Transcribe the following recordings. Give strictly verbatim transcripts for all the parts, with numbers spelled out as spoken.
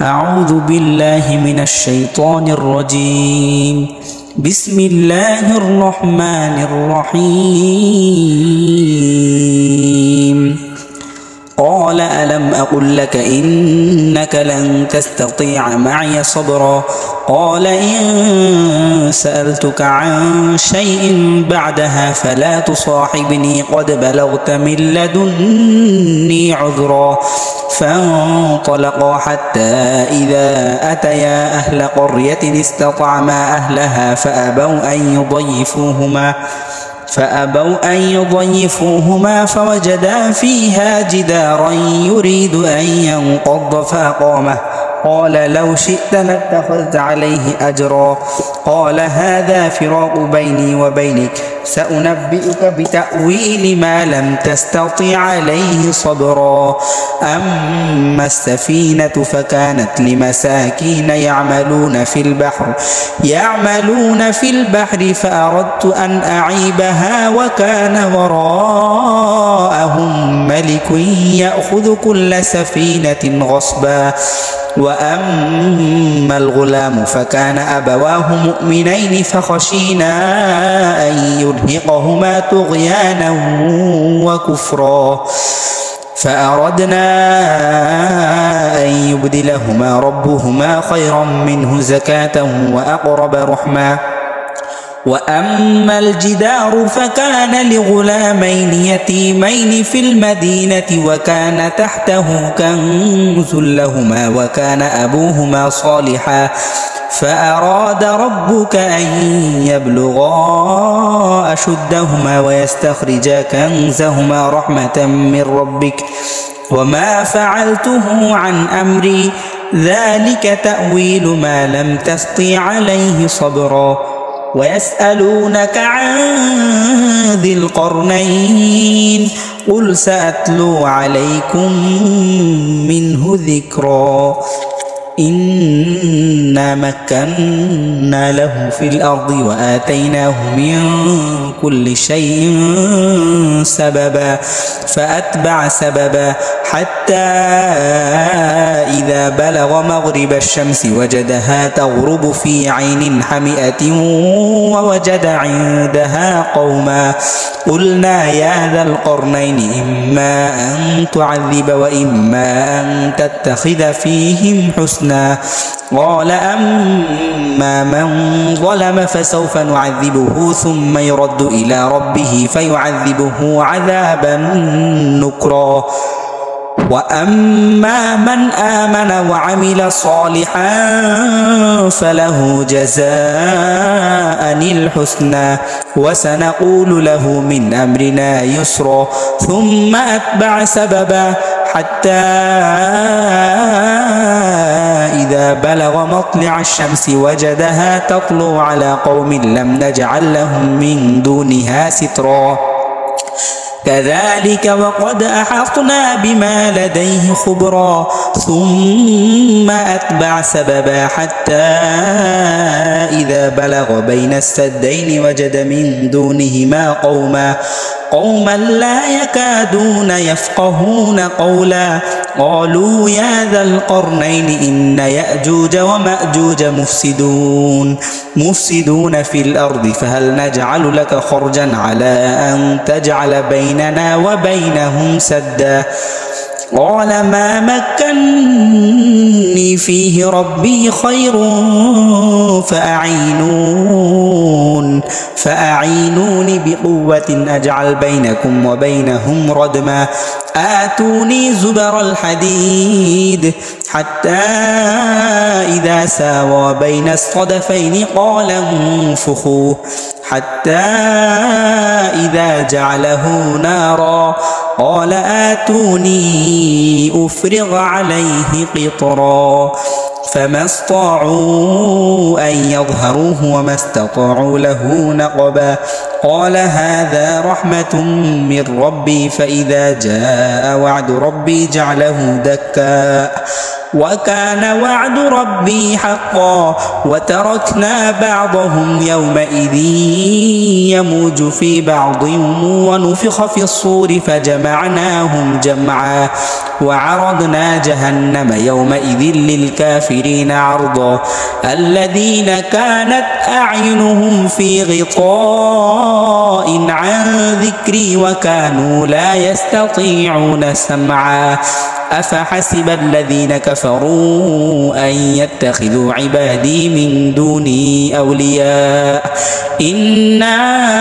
أعوذ بالله من الشيطان الرجيم. بسم الله الرحمن الرحيم. قال ألم أقل لك إنك لن تستطيع معي صبرا. قال إن سألتك عن شيء بعدها فلا تصاحبني قد بلغت من لدني عذرا. فانطلقا حتى إذا أتيا أهل قرية استطعما أهلها فأبوا أن يضيفوهما فأبوا أن يضيفوهما فوجدا فيها جدارا يريد أن ينقض فأقامه. قال لو شئت لاتخذت عليه أجرا. قال هذا فراق بيني وبينك سأنبئك بتأويل ما لم تستطع عليه صبرا. أما السفينة فكانت لمساكين يعملون في البحر يعملون في البحر فأردت أن أعيبها وكان وراءهم ملك يأخذ كل سفينة غصبا. وأما الغلام فكان أبواه مؤمنين فخشينا أن يرهقهما طغيانا وكفرا. فأردنا أن يبدلهما ربهما خيرا منه زكاة وأقرب رحما. وأما الجدار فكان لغلامين يتيمين في المدينة وكان تحته كنز لهما وكان أبوهما صالحا. فأراد ربك أن يبلغا أشدهما ويستخرجا كنزهما رحمة من ربك وما فعلته عن أمري ذلك تأويل ما لم تستطع عليه صبرا. ويسألونك عن ذي القرنين قل سأتلو عليكم منه ذكرا. إنا مكنا له في الأرض وآتيناه من كل شيء سببا. فأتبع سببا حتى إذا بلغ مغرب الشمس وجدها تغرب في عين حمئة ووجد عندها قوما. قلنا يا ذا القرنين إما أن تعذب وإما أن تتخذ فيهم حسنا. قال أما من ظلم فسوف نعذبه ثم يرد إلى ربه فيعذبه عذابا نكرا. وأما من آمن وعمل صالحا فله جزاء الحسنى وسنقول له من أمرنا يسرا. ثم أتبع سببا حتى إذا بلغ مطلع الشمس وجدها تطلع على قوم لم نجعل لهم من دونها سترا. كذلك وقد أحطنا بما لديه خبرا. ثم أتبع سببا حتى إذا بلغ بين السدين وجد من دونهما قوما قوما لا يكادون يفقهون قولا. قالوا يا ذا القرنين إن يأجوج ومأجوج مفسدون مفسدون في الأرض فهل نجعل لك خرجا على أن تجعل بيننا وبينهم سدا. قال ما مكني فيه ربي خير فأعينون فأعينوني بقوة أجعل بينكم وبينهم ردما. آتوني زبر الحديد حتى إذا ساوى بين الصدفين قال انفخوه حتى إذا جعله نارا قال آتوني أفرغ عليه قطرا. فما استطاعوا أن يظهروه وما استطاعوا له نقبا. قال هذا رحمة من ربي فإذا جاء وعد ربي جعله دكا. وكان وعد ربي حقا وتركنا بعضهم يومئذ يموج في بعض ونفخ في الصور فجمعناهم جمعا وعرضنا جهنم يومئذ للكافرين عرضا الذين كانت أعينهم في غطاء عن ذكري وكانوا لا يستطيعون سمعا أفحسب الذين كفروا أن يتخذوا عبادي من دوني أولياء إنا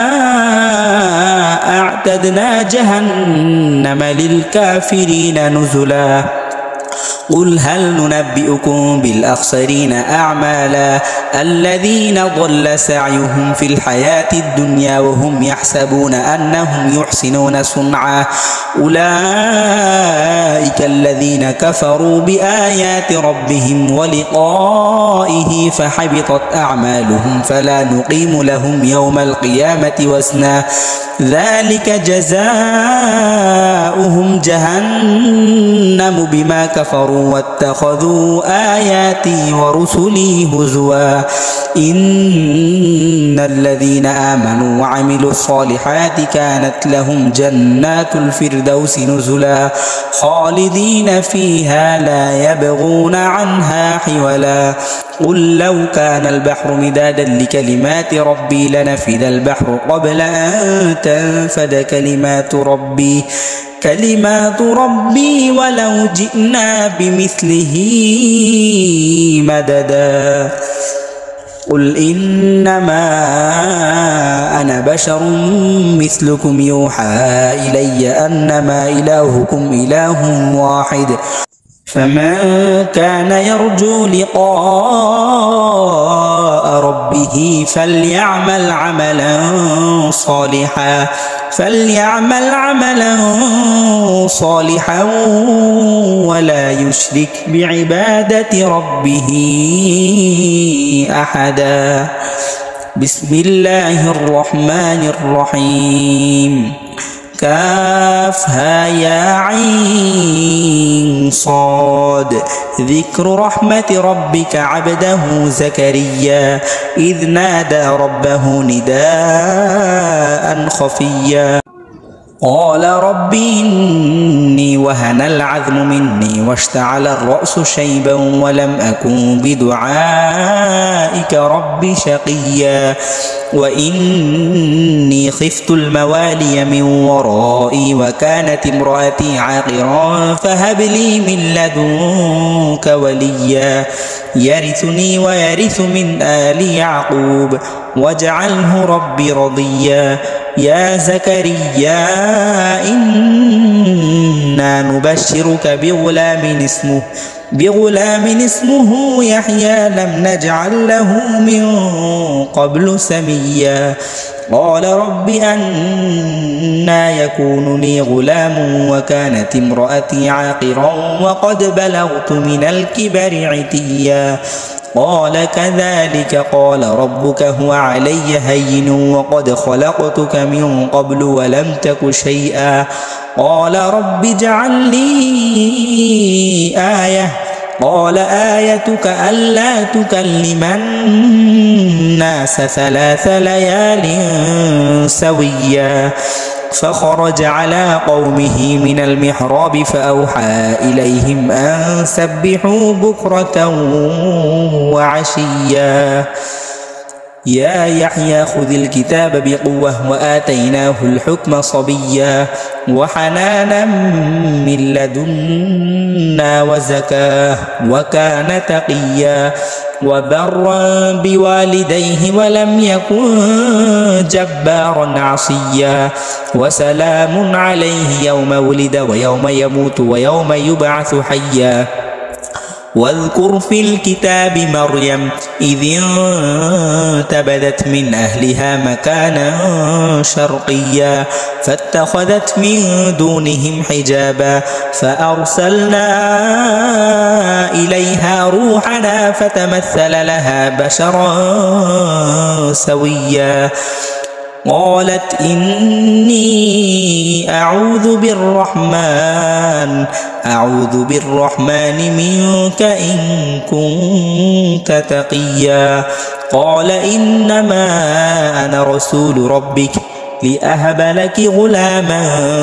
أعتدنا جهنم للكافرين نزلا قل هل ننبئكم بالأخسرين أعمالا الذين ضل سعيهم في الحياة الدنيا وهم يحسبون أنهم يحسنون صنعا أولئك الذين كفروا بآيات ربهم ولقائه فحبطت أعمالهم فلا نقيم لهم يوم القيامة وزنا ذلك جزاؤهم جهنم بما كفروا واتخذوا آياتي ورسلي هزوا إن الذين آمنوا وعملوا الصالحات كانت لهم جنات الفردوس نزلا خالدين فيها لا يبغون عنها حولا قل لو كان البحر مدادا لكلمات ربي لنفد البحر قبل أن تنفد كلمات ربي كلمات ربي ولو جئنا بمثله مددا قل إنما أنا بشر مثلكم يوحى إلي أنما إلهكم إله واحد فمن كان يرجو لقاء ربه فليعمل عملا صالحا فليعمل عملا صالحا ولا يشرك بعبادة ربه أحدا بسم الله الرحمن الرحيم كافها يا عين صاد ذكر رحمة ربك عبده زكريا إذ نادى ربه نداء خفيا قال رب إني وهن العظم مني واشتعل الرأس شيبا ولم أكن بدعائك رب شقيا وإني خفت الموالي من ورائي وكانت امرأتي عاقرا فهب لي من لدنك وليا يرثني ويرث من آل يعقوب واجعله ربي رضيا يا زكريا إنا نبشرك بغلام اسمه بغلام اسمه يحيى لم نجعل له من قبل سميا قال رب أنى يكون لي غلام وكانت امرأتي عاقرا وقد بلغت من الكبر عتيا قال كذلك قال ربك هو علي هين وقد خلقتك من قبل ولم تك شيئا قال رب اجعل لي آية قال آيتك ألا تكلم الناس ثلاث ليال سويا فخرج على قومه من المحراب فأوحى إليهم أن سبحوا بكرة وعشيا يا يحيى خذ الكتاب بقوة وآتيناه الحكم صبيا وحنانا من لدنا وزكاه وكان تقيا وبرا بوالديه ولم يكن جبارا عصيا وسلام عليه يوم ولد ويوم يموت ويوم يبعث حيا واذكر في الكتاب مريم إذ انتبذت من أهلها مكانا شرقيا فاتخذت من دونهم حجابا فأرسلنا إليها روحنا فتمثل لها بشرا سويا قالت إني أعوذ بالرحمن أعوذ بالرحمن منك إن كنت تقيا. قال إنما أنا رسول ربك لأهب لك غلاما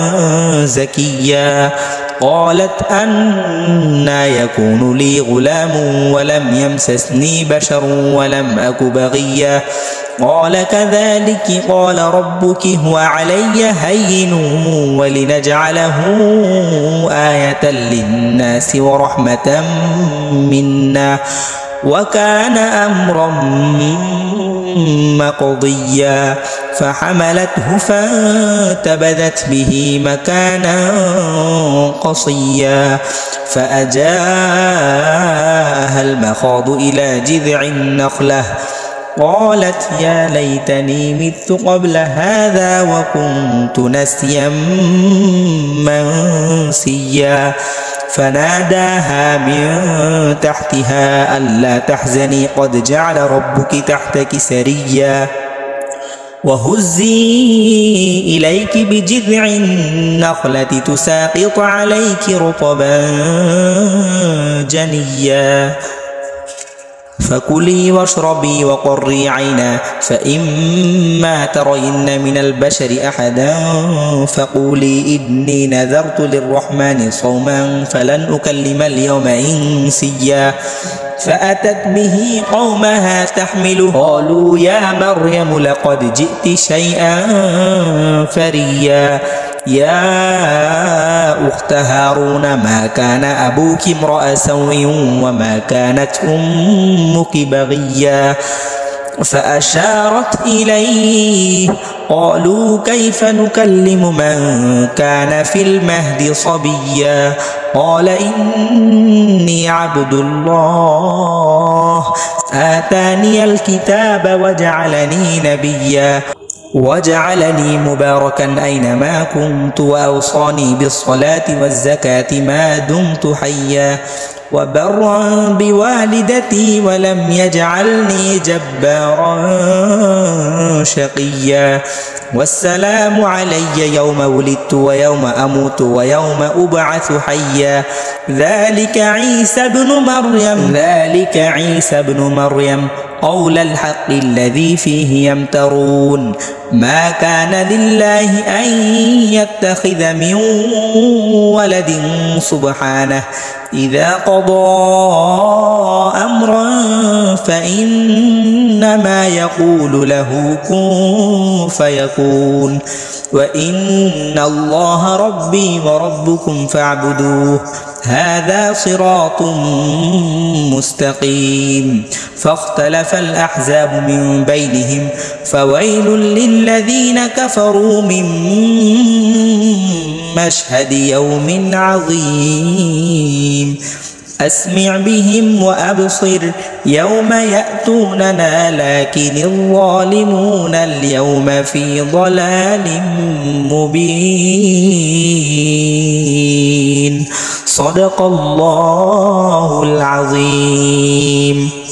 زكيا. قالت أنى يكون لي غلام ولم يمسسني بشر ولم أك بغيا. قال كذلك قال ربك هو علي هين ولنجعله آية للناس ورحمة منا وكان أمرا مقضيا. فحملته فانتبذت به مكانا قصيا. فأجاءها المخاض إلى جذع النخلة قالت يا ليتني مت قبل هذا وكنت نسيا منسيا. فناداها من تحتها ألا تحزني قد جعل ربك تحتك سريا وهزي إليك بجذع النخلة تساقط عليك رطبا جنيا. فكلي واشربي وقري عينا فإما ترين من البشر أحدا فقولي إني نذرت للرحمن صوما فلن أكلم اليوم إنسيا. فأتت به قومها تحمله قالوا يا مريم لقد جئت شيئا فريا. يا أخت هارون ما كان أبوك امرأ سوء وما كانت أمك بغيا. فأشارت إليه قالوا كيف نكلم من كان في المهد صبيا. قال إني عبد الله آتاني الكتاب وجعلني نبيا وجعلني مباركا أينما كنت وأوصاني بالصلاة والزكاة ما دمت حيا وبرا بوالدتي ولم يجعلني جبارا شقيا. والسلام علي يوم ولدت ويوم أموت ويوم أبعث حيا. ذلك عيسى بن مريم ذلك عيسى بن مريم قول الحق الذي فيه يمترون. ما كان لله أن يتخذ من ولد سبحانه إذا قضى أمرا فإنما يقول له كن فيكون. وإن الله ربي وربكم فاعبدوه هذا صراط مستقيم. فاختلف الأحزاب من بينهم فويل للذين كفروا من مشهد يوم عظيم. أسمع بهم وأبصر يوم يأتوننا لكن الظالمون اليوم في ضلال مبين. صدق الله العظيم.